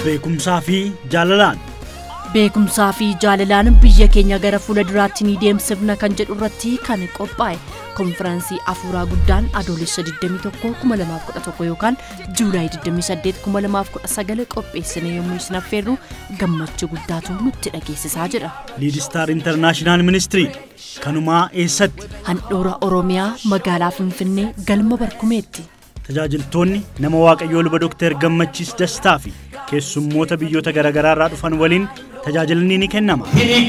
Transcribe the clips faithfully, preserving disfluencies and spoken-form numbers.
beekumsaa fi jaalalaan beekumsaa fi jaalalaan biyya keenya gara fuula duraatti ni deemsifna kan jedhu irratti kan qophaa'e konfiraansii afuuraa guddaan adoolessa digdamii tokko kuma lamaaf kudha tokko yookaan juulaay digdamii saddeet kuma lamaaf kudha sagal qopheessine yommuu isin affeerru gammachuu guddaatu nutti dhageessisaa jira. Lead Star International Ministry kanumaa eessatti? Handhuura Oromiyaa magaalaa Finfinnee galma Barkumeetti. Tajaajiltoonni nama Waaqayyoo Luba Dooktar Gammachiis Dastaa fi keessummoota biyyoota garaagaraa irraa dhufan waliin tajaajilni ni kennama.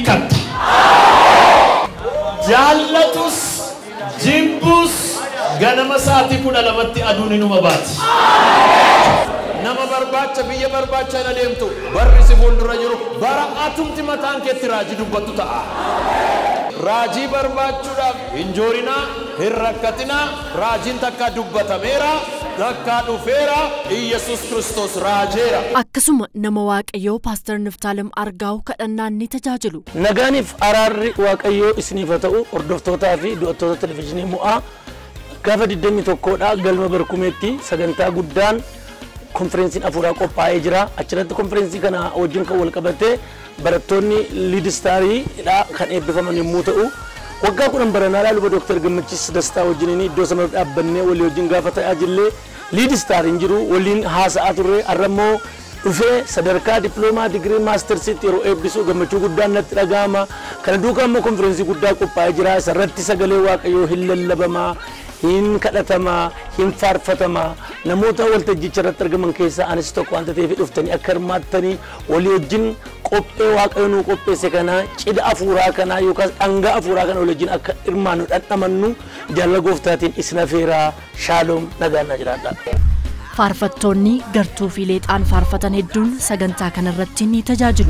Jaallatus jibbus ganama sa'aatii kudha lamatti aduun inuma baati. Nama barbaacha biyya barbaacha na deemtu barri si fuuldura jiru bara atumti mataan keetti raajii dubbattu ta'a. Raajii barbaachuudhaaf hin joorinaa hin rakkatinaa raajiin takka dubbatameera takka dhufeera Iyesuus Kiristoos raajeera. Akkasuma nama Waaqayyoo Paaster Niftaalem Argaa'u kadhannaan ni tajaajilu. Nagaaniif araarri Waaqayyoo isiniif haa ta'u hordoftootaa fi du'attoota televezyiinii Mo'aa gaafa digdamii tokkodhaa galma Barkumeetti sagantaa guddaan konferensiin afuuraa qophaa'ee jira. Achirratti konferensii kana wajjin kan wal qabatee barattoonni Lead Starii kan eebbifaman yommuu ta'u waggaa kudhan baranaa Luba Dooktar Gammachiis Dastaa wajjin iddoo sana dhaabbannee walii wajjin gaafa tajaajillee Lead Star hin jiru waliin haasa'aa turre arrammoo dhufee sadarkaa diploomaa digirii maastersiitti yeroo eebbisu gammachuu guddaan natti dhaga'ama. Kana duukaa immoo konferensii guddaa qophaa'ee jira. Sarratti sagalee Waaqayyoo hin lallabamaa hin kadhatamaa hin faarfatamaa namoota waltajjicha irratti argaman keessaa anis tokko wanta ta'eef dhuftanii akka hirmaattanii walii wajjin qophee Waaqayyoo nu qopheesse kana cidha afuuraa kana yookaan dhangaa afuuraa kana walii wajjin akka hirmaannu dhandhamannu jaalala Gooftaatiin isin affeeraa. Shaaloom nagaan na jiraadha. Faarfattoonni gartuu fi leexaan faarfatan hedduun sagantaa kanarratti ni tajaajilu.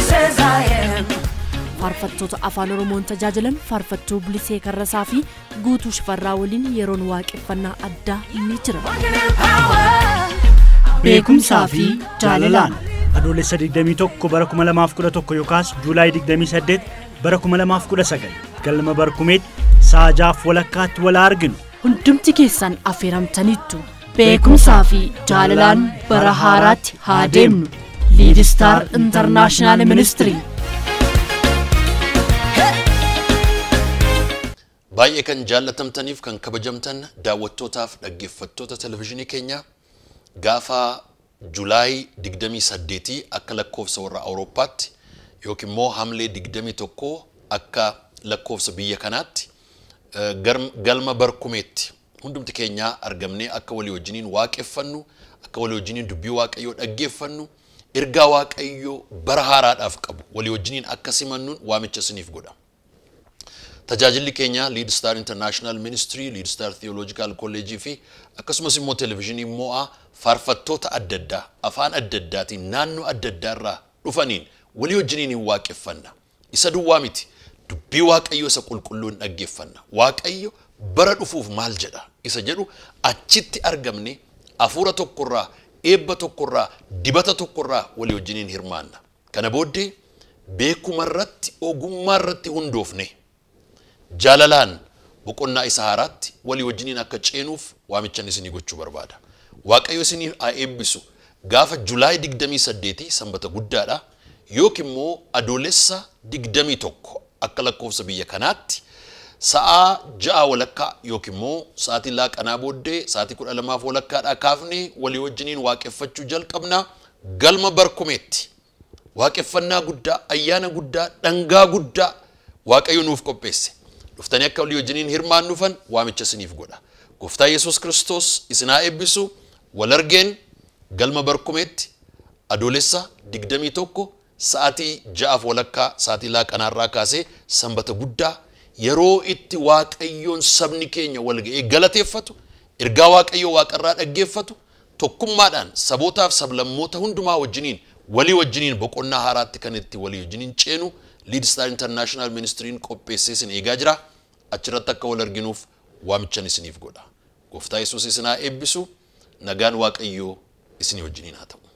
Faarfattoota afaan Oromoon tajaajilan faarfattuu Bilisee Karrasaa fi Guutuu Shifarraa waliin yeroon waaqeffannaa addaa ni jira. Beekumsaa fi jaalalaan adoolessa digdamii tokko bara kuma lamaaf kudha tokko yookaas juulaay digdamii saddeet bara kuma lamaaf kudha sagal galma Barkumeetti sa'a jaaf walakkaatti wal arginu. Hundumti keessan affeeramtaniittu. Beekumsaa fi jaalalaan bara haaraatti haa deemnu. Lead Star International Ministry. Baay'ee kan jaallatamtaniif kan kabajamtan daawwattootaaf dhaggeeffattoota televezyiinii keenya gaafa Juulaay digdamii saddeet akka lakkoofsa warra Awurooppaatti yookiin immoo Hamlee digdamii tokko akka lakkoofsa biyya kanaatti galma Barkumeetti hundumti keenya argamnee akka walii wajjiniin waaqeffannu akka walii wajjiniin dubbii Waaqayyoo dhaggeeffannu ergaa Waaqayyoo bara haaraadhaaf qabu walii wajjiniin akka simannuun waamicha isiniif godha. Tajaajilli keenya Lead Star International Ministry, Lead Star Theological College fi akkasumas immoo televezyiinii Mo'aa faarfattoota adda addaa afaan adda addaatiin naannoo adda addaa irraa dhufaniin walii wajjiniin hin waaqeffanna. Isa duwwaa miti dubbii Waaqayyoo isa qulqulluun dhaggeeffanna. Waaqayyo bara dhufuuf maal jedha isa jedhu achitti argamne afuura tokkorraa eebba tokkorraa dibata tokkorraa walii wajjiniin hirmaanna. Kana booddee beekumarratti ogummaarratti hundoofne jaalalaan boqonnaa isa haaraatti walii wajjiniin akka ceenuuf waamichan isinii gochuu barbaada. Waaqayyo isinii haa eebbisu gaafa Juulaay digdamii saddeet sanbata guddaadha yookiin immoo adoolessa digdamii tokko akka lakkoofsa biyya kanaatti sa'a ja'a walakkaa yookiin immoo sa'aatii laaqanaa booddee sa'aatii kudha lamaaf walakkaadhaa kaafnee walii wajjiniin waaqeffachuu jalqabna galma Barkumeetti. Waaqeffannaa guddaa ayyaana guddaa dhangaa guddaa Waaqayyo nuuf qopheesse. Dhuftanii akka walii wajjiniin hirmaannufan waamicha isiniif godha. Gooftaa Yesuus Kiristoos isin haa eebbisu. Wal argeen galma Barkumeetti adoolessa digdamii tokko sa'aatii ja'aaf walakkaa sa'aatii laaqanaarraa kaasee sanbata guddaa yeroo itti Waaqayyoon sabni keenya wal ga'ee galateeffatu ergaa Waaqayyoo waaqarraa dhaggeeffatu tokkummaadhaan sabootaaf sablammoota hundumaa wajjiniin walii wajjiniin boqonnaa haaraatti kan itti walii wajjiniin ceenu Lead Star International Ministry qopheessee isin eegaa jira. Achirratti akka wal arginuuf waamichan isiniif godha. Gooftaa Yesuus isin haa eebbisu. Nagaan Waaqayyoo isin wajjiniin haa ta'u.